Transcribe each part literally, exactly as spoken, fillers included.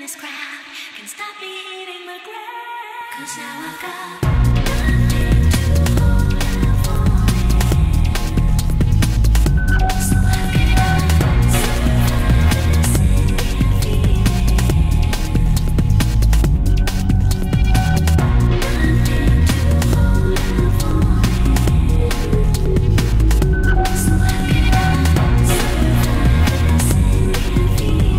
this crowd can stop me hitting the ground. 'Cause now I've got nothing to hold out for it. So how can I survive this Indian feeling? Nothing to hold out for it. So how can I survive this Indian feeling?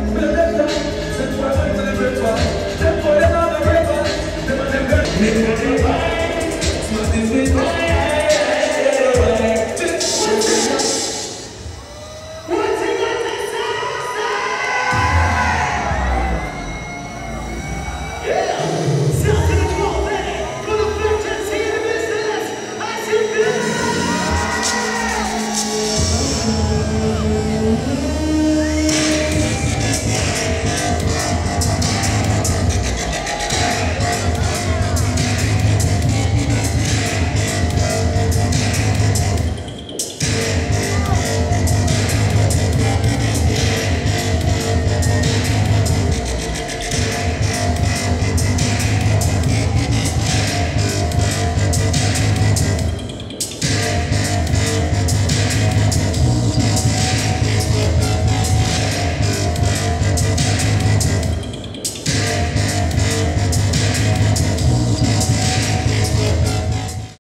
Thank you.